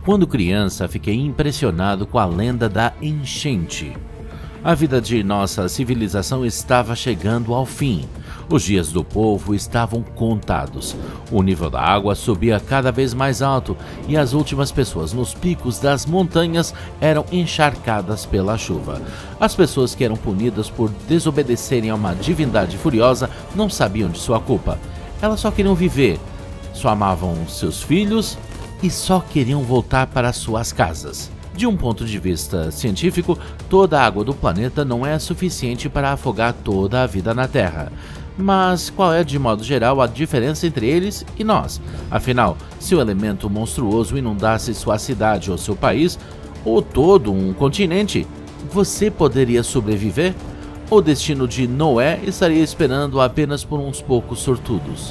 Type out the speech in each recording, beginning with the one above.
Quando criança, fiquei impressionado com a lenda da enchente. A vida de nossa civilização estava chegando ao fim. Os dias do povo estavam contados. O nível da água subia cada vez mais alto e as últimas pessoas nos picos das montanhas eram encharcadas pela chuva. As pessoas que eram punidas por desobedecerem a uma divindade furiosa não sabiam de sua culpa. Elas só queriam viver, só amavam seus filhos e só queriam voltar para suas casas. De um ponto de vista científico, toda a água do planeta não é suficiente para afogar toda a vida na Terra. Mas qual é, de modo geral, a diferença entre eles e nós? Afinal, se o elemento monstruoso inundasse sua cidade ou seu país, ou todo um continente, você poderia sobreviver? O destino de Noé estaria esperando apenas por uns poucos sortudos.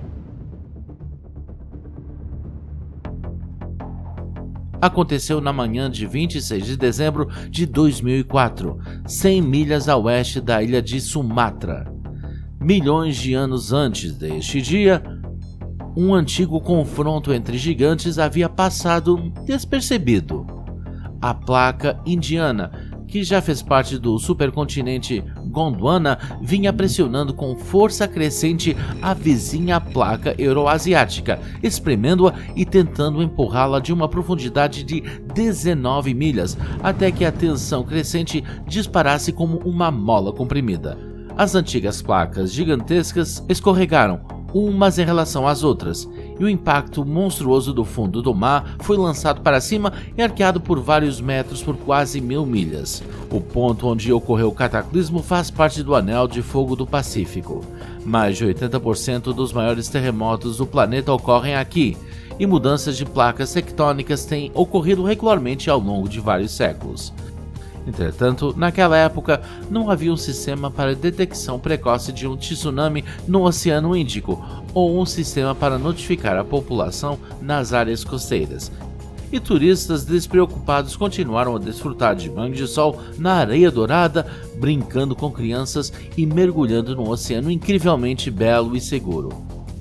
Aconteceu na manhã de 26 de dezembro de 2004, 100 milhas a oeste da ilha de Sumatra. Milhões de anos antes deste dia, um antigo confronto entre gigantes havia passado despercebido. A placa indiana, que já fez parte do supercontinente Gondwana, vinha pressionando com força crescente a vizinha placa euroasiática, espremendo-a e tentando empurrá-la de uma profundidade de 19 milhas, até que a tensão crescente disparasse como uma mola comprimida. As antigas placas gigantescas escorregaram, umas em relação às outras, e o impacto monstruoso do fundo do mar foi lançado para cima e arqueado por vários metros por quase 1000 milhas. O ponto onde ocorreu o cataclismo faz parte do Anel de Fogo do Pacífico. Mais de 80% dos maiores terremotos do planeta ocorrem aqui, e mudanças de placas tectônicas têm ocorrido regularmente ao longo de vários séculos. Entretanto, naquela época, não havia um sistema para detecção precoce de um tsunami no Oceano Índico ou um sistema para notificar a população nas áreas costeiras. E turistas despreocupados continuaram a desfrutar de banho de sol na areia dourada, brincando com crianças e mergulhando num oceano incrivelmente belo e seguro.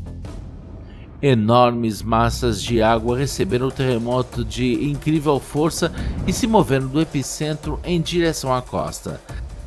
Enormes massas de água receberam o terremoto de incrível força e se moveram do epicentro em direção à costa.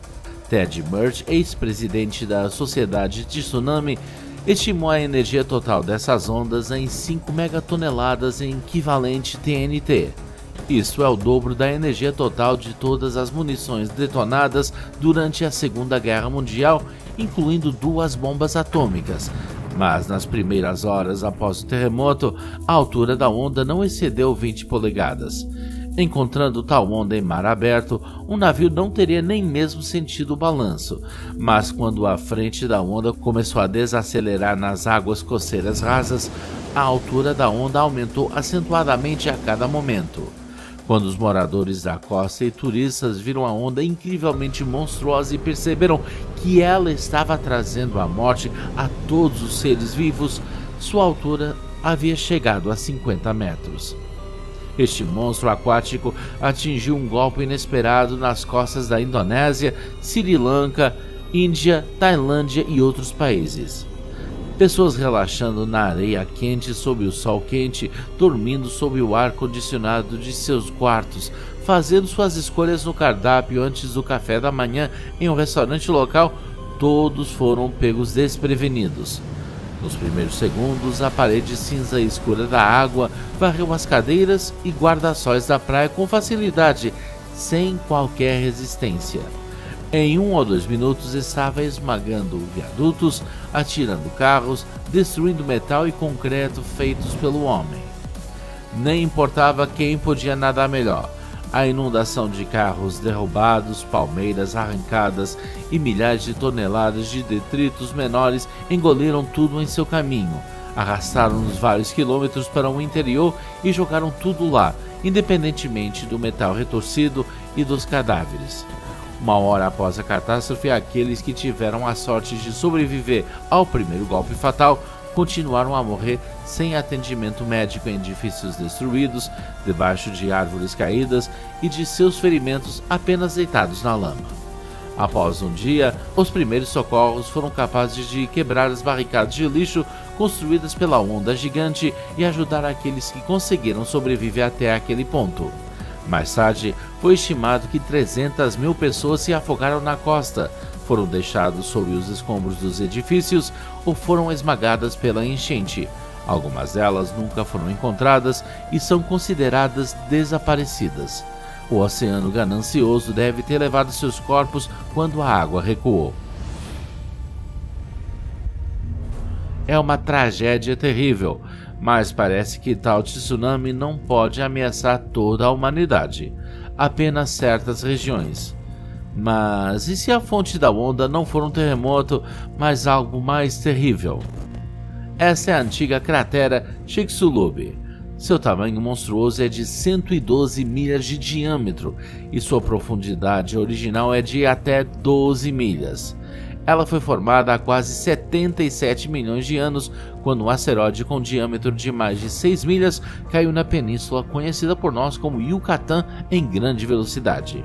Ted Murch, ex-presidente da Sociedade de Tsunami, estimou a energia total dessas ondas em 5 megatoneladas em equivalente TNT. Isso é o dobro da energia total de todas as munições detonadas durante a Segunda Guerra Mundial, incluindo 2 bombas atômicas. Mas nas primeiras horas após o terremoto, a altura da onda não excedeu 20 polegadas. Encontrando tal onda em mar aberto, um navio não teria nem mesmo sentido o balanço, mas quando a frente da onda começou a desacelerar nas águas costeiras rasas, a altura da onda aumentou acentuadamente a cada momento. Quando os moradores da costa e turistas viram a onda incrivelmente monstruosa e perceberam que ela estava trazendo a morte a todos os seres vivos, sua altura havia chegado a 50 metros. Este monstro aquático atingiu um golpe inesperado nas costas da Indonésia, Sri Lanka, Índia, Tailândia e outros países. Pessoas relaxando na areia quente sob o sol quente, dormindo sob o ar-condicionado de seus quartos, fazendo suas escolhas no cardápio antes do café da manhã em um restaurante local, todos foram pegos desprevenidos. Nos primeiros segundos, a parede cinza escura da água varreu as cadeiras e guarda-sóis da praia com facilidade, sem qualquer resistência. Em 1 ou 2 minutos estava esmagando viadutos, atirando carros, destruindo metal e concreto feitos pelo homem. Nem importava quem podia nadar melhor. A inundação de carros derrubados, palmeiras arrancadas e milhares de toneladas de detritos menores engoliram tudo em seu caminho, arrastaram-nos vários quilômetros para o interior e jogaram tudo lá, independentemente do metal retorcido e dos cadáveres. 1 hora após a catástrofe, aqueles que tiveram a sorte de sobreviver ao primeiro golpe fatal continuaram a morrer sem atendimento médico em edifícios destruídos, debaixo de árvores caídas e de seus ferimentos apenas deitados na lama. Após um dia, os primeiros socorros foram capazes de quebrar as barricadas de lixo construídas pela onda gigante e ajudar aqueles que conseguiram sobreviver até aquele ponto. Mais tarde, foi estimado que 300 mil pessoas se afogaram na costa, foram deixados sob os escombros dos edifícios ou foram esmagadas pela enchente. Algumas delas nunca foram encontradas e são consideradas desaparecidas. O oceano ganancioso deve ter levado seus corpos quando a água recuou. É uma tragédia terrível, mas parece que tal tsunami não pode ameaçar toda a humanidade, apenas certas regiões. Mas e se a fonte da onda não for um terremoto, mas algo mais terrível? Essa é a antiga cratera Chicxulub. Seu tamanho monstruoso é de 112 milhas de diâmetro e sua profundidade original é de até 12 milhas. Ela foi formada há quase 77 milhões de anos, quando um asteroide com diâmetro de mais de 6 milhas caiu na península conhecida por nós como Yucatán em grande velocidade.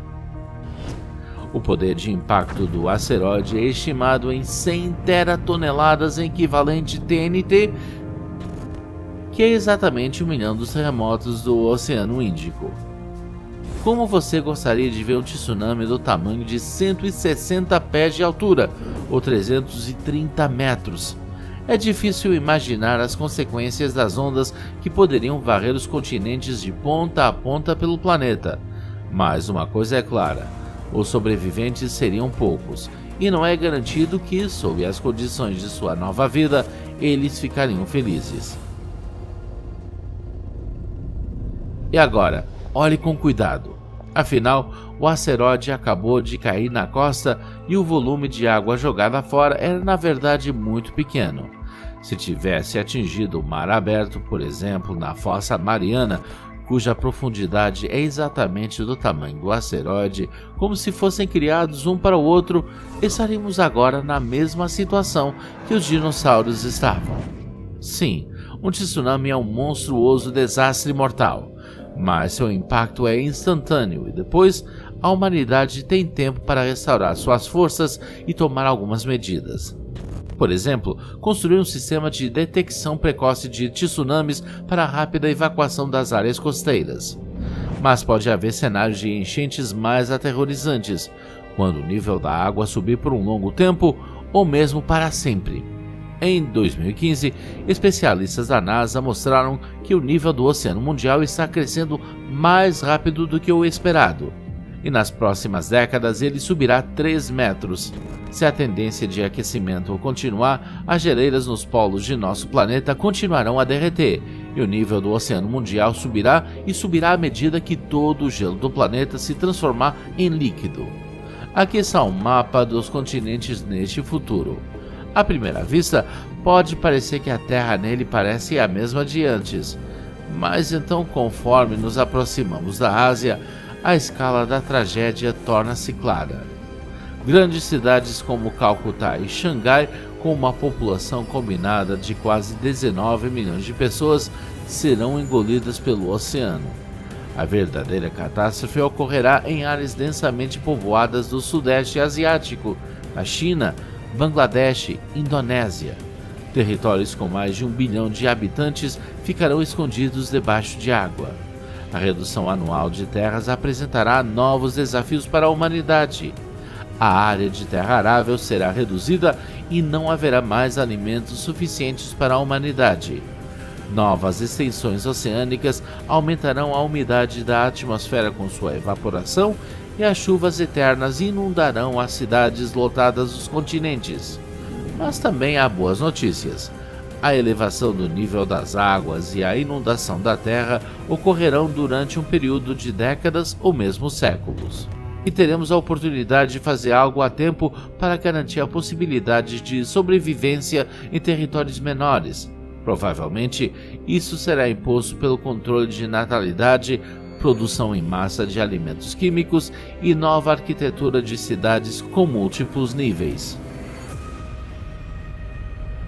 O poder de impacto do asteroide é estimado em 100 teratoneladas equivalente TNT, que é exatamente 1 milhão dos terremotos do Oceano Índico. Como você gostaria de ver um tsunami do tamanho de 160 pés de altura, ou 330 metros? É difícil imaginar as consequências das ondas que poderiam varrer os continentes de ponta a ponta pelo planeta. Mas uma coisa é clara, os sobreviventes seriam poucos, e não é garantido que, sob as condições de sua nova vida, eles ficariam felizes. E agora, olhe com cuidado. Afinal, o asteroide acabou de cair na costa e o volume de água jogada fora era na verdade muito pequeno. Se tivesse atingido o mar aberto, por exemplo, na Fossa Mariana, cuja profundidade é exatamente do tamanho do asteroide, como se fossem criados um para o outro, estaríamos agora na mesma situação que os dinossauros estavam. Sim, um tsunami é um monstruoso desastre mortal, mas seu impacto é instantâneo e depois a humanidade tem tempo para restaurar suas forças e tomar algumas medidas. Por exemplo, construir um sistema de detecção precoce de tsunamis para a rápida evacuação das áreas costeiras. Mas pode haver cenários de enchentes mais aterrorizantes, quando o nível da água subir por um longo tempo ou mesmo para sempre. Em 2015, especialistas da NASA mostraram que o nível do Oceano Mundial está crescendo mais rápido do que o esperado, e nas próximas décadas ele subirá 3 metros. Se a tendência de aquecimento continuar, as geleiras nos polos de nosso planeta continuarão a derreter, e o nível do Oceano Mundial subirá e subirá à medida que todo o gelo do planeta se transformar em líquido. Aqui está um mapa dos continentes neste futuro. À primeira vista, pode parecer que a Terra nele parece a mesma de antes, mas então, conforme nos aproximamos da Ásia, a escala da tragédia torna-se clara. Grandes cidades como Calcutá e Xangai, com uma população combinada de quase 19 milhões de pessoas, serão engolidas pelo oceano. A verdadeira catástrofe ocorrerá em áreas densamente povoadas do Sudeste Asiático, a China, Bangladesh, Indonésia. Territórios com mais de 1 bilhão de habitantes ficarão escondidos debaixo de água. A redução anual de terras apresentará novos desafios para a humanidade. A área de terra arável será reduzida e não haverá mais alimentos suficientes para a humanidade. Novas extensões oceânicas aumentarão a umidade da atmosfera com sua evaporação e as chuvas eternas inundarão as cidades lotadas dos continentes. Mas também há boas notícias. A elevação do nível das águas e a inundação da terra ocorrerão durante um período de décadas ou mesmo séculos. E teremos a oportunidade de fazer algo a tempo para garantir a possibilidade de sobrevivência em territórios menores. Provavelmente, isso será imposto pelo controle de natalidade, produção em massa de alimentos químicos e nova arquitetura de cidades com múltiplos níveis.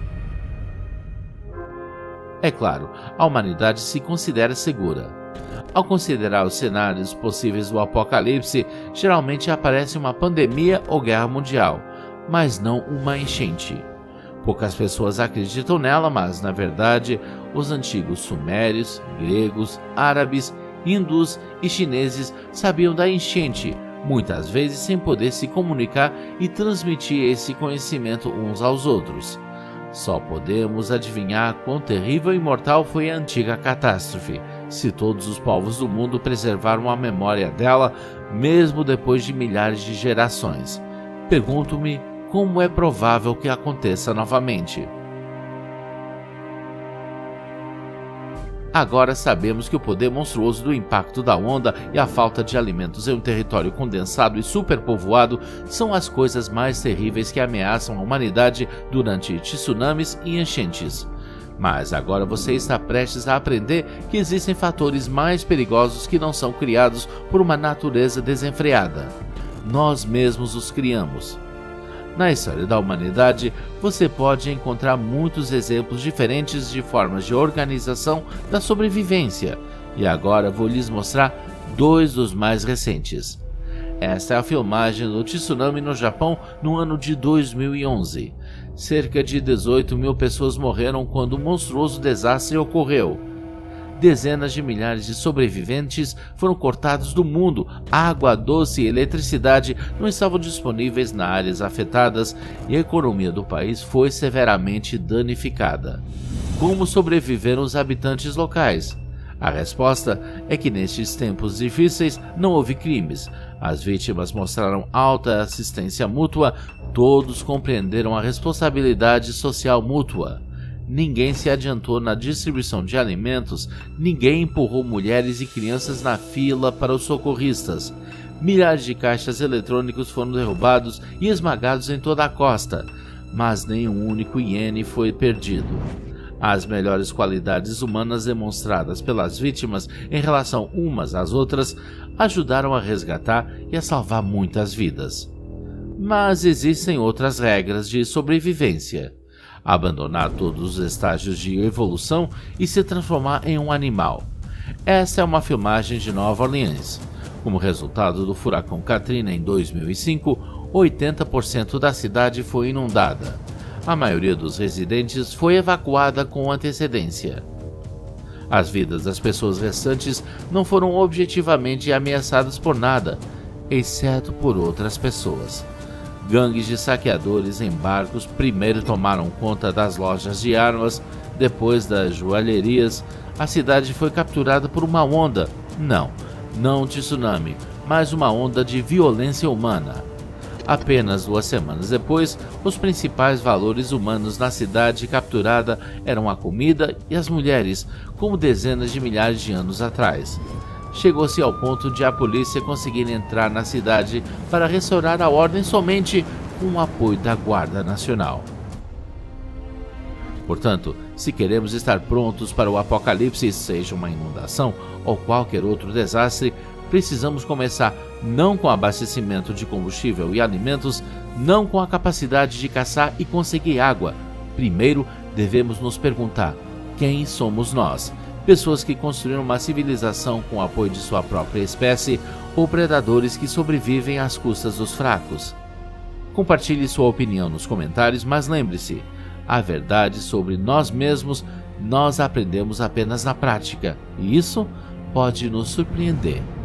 É claro, a humanidade se considera segura. Ao considerar os cenários possíveis do apocalipse, geralmente aparece uma pandemia ou guerra mundial, mas não uma enchente. Poucas pessoas acreditam nela, mas, na verdade, os antigos sumérios, gregos, árabes, hindus e chineses sabiam da enchente, muitas vezes sem poder se comunicar e transmitir esse conhecimento uns aos outros. Só podemos adivinhar quão terrível e mortal foi a antiga catástrofe, se todos os povos do mundo preservaram a memória dela, mesmo depois de milhares de gerações. Pergunto-me como é provável que aconteça novamente. Agora sabemos que o poder monstruoso do impacto da onda e a falta de alimentos em um território condensado e superpovoado são as coisas mais terríveis que ameaçam a humanidade durante tsunamis e enchentes. Mas agora você está prestes a aprender que existem fatores mais perigosos que não são criados por uma natureza desenfreada. Nós mesmos os criamos. Na história da humanidade, você pode encontrar muitos exemplos diferentes de formas de organização da sobrevivência, e agora vou lhes mostrar dois dos mais recentes. Esta é a filmagem do tsunami no Japão no ano de 2011. Cerca de 18 mil pessoas morreram quando o monstruoso desastre ocorreu. Dezenas de milhares de sobreviventes foram cortados do mundo, água, doce e eletricidade não estavam disponíveis nas áreas afetadas e a economia do país foi severamente danificada. Como sobreviveram os habitantes locais? A resposta é que nestes tempos difíceis não houve crimes. As vítimas mostraram alta assistência mútua, todos compreenderam a responsabilidade social mútua. Ninguém se adiantou na distribuição de alimentos, ninguém empurrou mulheres e crianças na fila para os socorristas. Milhares de caixas eletrônicos foram derrubados e esmagados em toda a costa, mas nem um único iene foi perdido. As melhores qualidades humanas demonstradas pelas vítimas em relação umas às outras ajudaram a resgatar e a salvar muitas vidas. Mas existem outras regras de sobrevivência. Abandonar todos os estágios de evolução e se transformar em um animal. Essa é uma filmagem de Nova Orleans. Como resultado do furacão Katrina em 2005, 80% da cidade foi inundada. A maioria dos residentes foi evacuada com antecedência. As vidas das pessoas restantes não foram objetivamente ameaçadas por nada, exceto por outras pessoas. Gangues de saqueadores em barcos primeiro tomaram conta das lojas de armas, depois das joalherias. A cidade foi capturada por uma onda, não um tsunami, mas uma onda de violência humana. Apenas 2 semanas depois, os principais valores humanos na cidade capturada eram a comida e as mulheres, como dezenas de milhares de anos atrás. Chegou-se ao ponto de a polícia conseguir entrar na cidade para restaurar a ordem somente com o apoio da Guarda Nacional. Portanto, se queremos estar prontos para o apocalipse, seja uma inundação ou qualquer outro desastre, precisamos começar não com abastecimento de combustível e alimentos, não com a capacidade de caçar e conseguir água. Primeiro, devemos nos perguntar: quem somos nós? Pessoas que construíram uma civilização com o apoio de sua própria espécie ou predadores que sobrevivem às custas dos fracos? Compartilhe sua opinião nos comentários, mas lembre-se, a verdade sobre nós mesmos nós aprendemos apenas na prática, e isso pode nos surpreender.